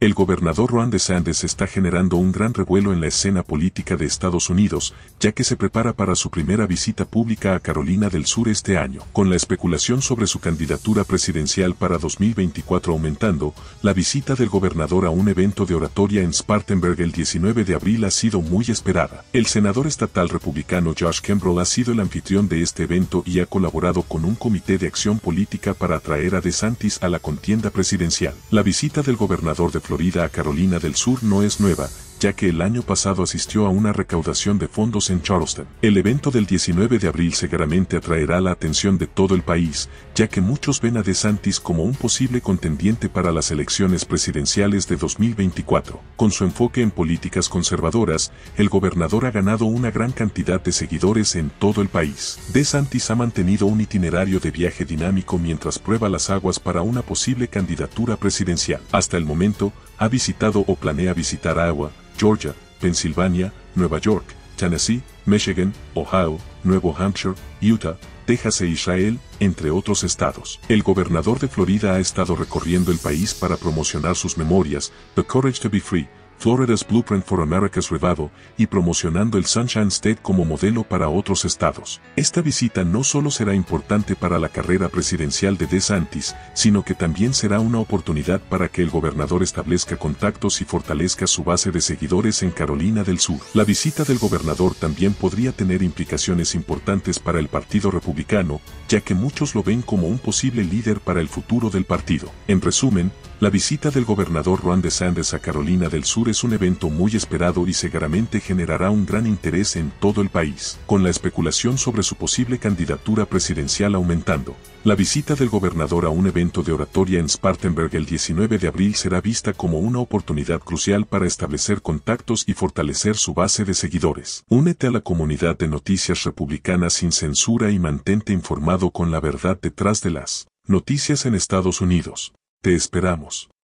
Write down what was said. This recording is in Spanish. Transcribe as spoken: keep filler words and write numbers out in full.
El gobernador Ron DeSantis está generando un gran revuelo en la escena política de Estados Unidos, ya que se prepara para su primera visita pública a Carolina del Sur este año. Con la especulación sobre su candidatura presidencial para dos mil veinticuatro aumentando, la visita del gobernador a un evento de oratoria en Spartanburg el diecinueve de abril ha sido muy esperada. El senador estatal republicano Josh Kemble ha sido el anfitrión de este evento y ha colaborado con un comité de acción política para atraer a DeSantis a la contienda presidencial. La visita del gobernador de Florida a Carolina del Sur no es nueva, ya que el año pasado asistió a una recaudación de fondos en Charleston. El evento del diecinueve de abril seguramente atraerá la atención de todo el país, ya que muchos ven a DeSantis como un posible contendiente para las elecciones presidenciales de dos mil veinticuatro. Con su enfoque en políticas conservadoras, el gobernador ha ganado una gran cantidad de seguidores en todo el país. DeSantis ha mantenido un itinerario de viaje dinámico mientras prueba las aguas para una posible candidatura presidencial. Hasta el momento, ha visitado o planea visitar Iowa, Georgia, Pensilvania, Nueva York, Tennessee, Michigan, Ohio, Nuevo Hampshire, Utah, Texas e Israel, entre otros estados. El gobernador de Florida ha estado recorriendo el país para promocionar sus memorias, The Courage to be Free, Florida's Blueprint for America's Revival, y promocionando el Sunshine State como modelo para otros estados. Esta visita no solo será importante para la carrera presidencial de DeSantis, sino que también será una oportunidad para que el gobernador establezca contactos y fortalezca su base de seguidores en Carolina del Sur. La visita del gobernador también podría tener implicaciones importantes para el Partido Republicano, ya que muchos lo ven como un posible líder para el futuro del partido. En resumen, la visita del gobernador Ron DeSantis a Carolina del Sur es un evento muy esperado y seguramente generará un gran interés en todo el país. Con la especulación sobre su posible candidatura presidencial aumentando, la visita del gobernador a un evento de oratoria en Spartanburg el diecinueve de abril será vista como una oportunidad crucial para establecer contactos y fortalecer su base de seguidores. Únete a la comunidad de Noticias Republicanas sin censura y mantente informado con la verdad detrás de las noticias en Estados Unidos. Te esperamos.